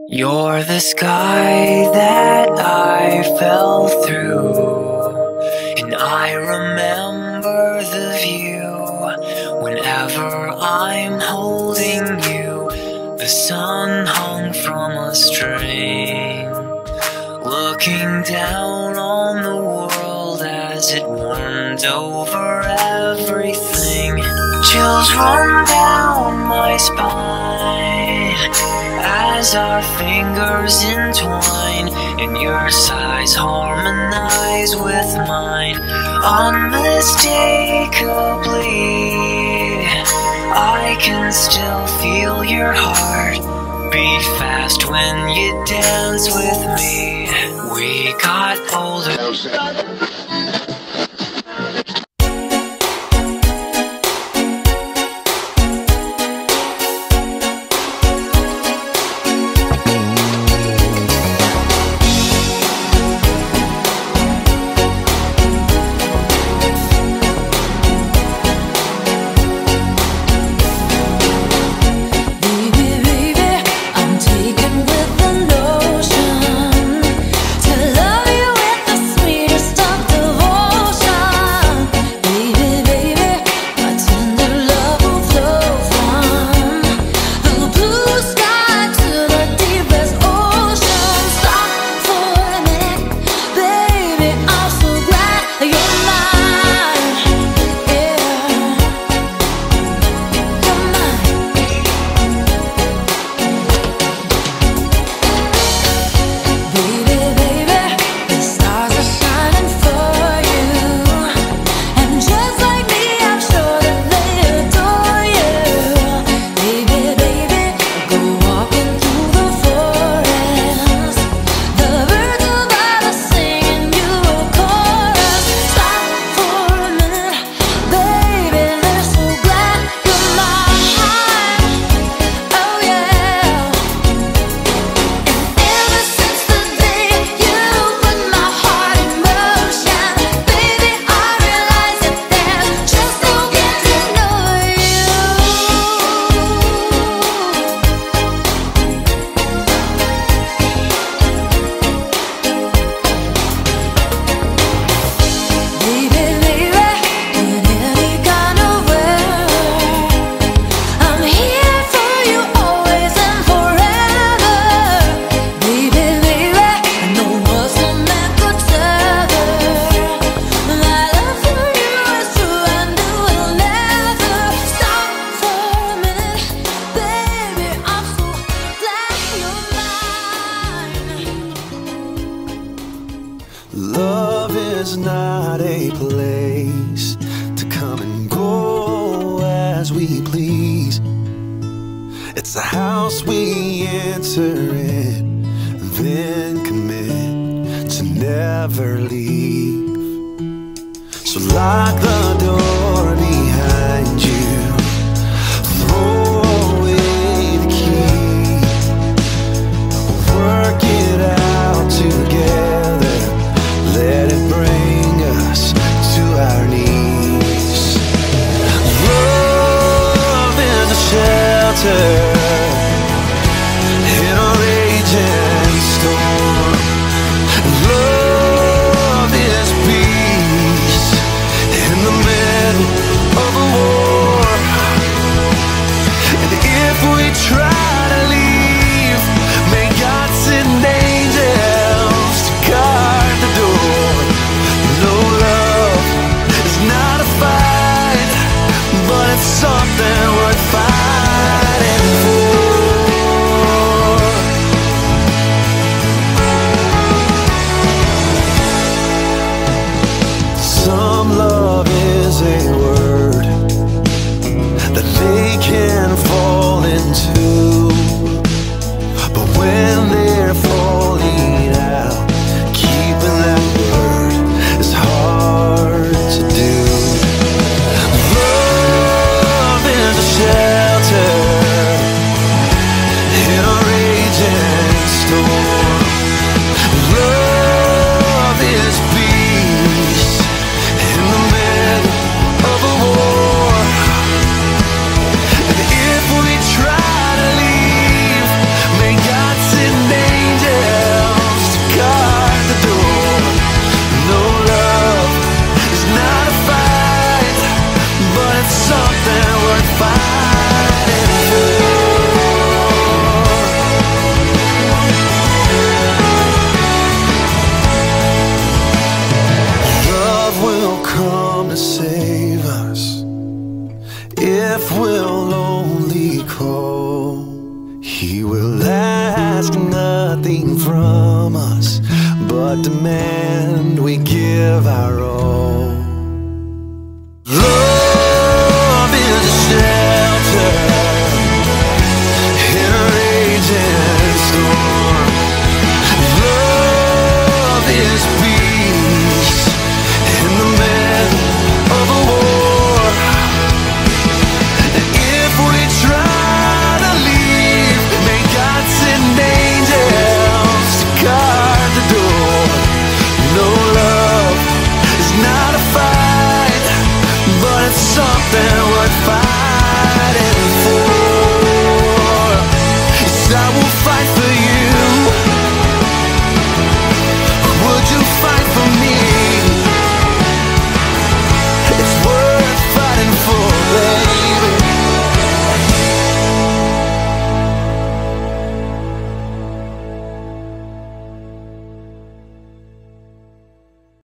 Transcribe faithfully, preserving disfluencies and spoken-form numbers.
You're the sky that I fell through, and I remember the view. Whenever I'm holding you, the sun hung from a string, looking down on the world as it warmed over everything. Chills run down my spine as our fingers entwine, and your sighs harmonize with mine. Unmistakably, I can still feel your heart beat fast when you dance with me. We got older. Love is not a place to come and go as we please. It's a house we enter in, then commit to never leave. So lock the door behind you, throw away the key, work it out together. Let it bring us to our knees. Love is a shelter in a raging storm. Love is peace in the middle He will ask nothing from us, but demand we give our all.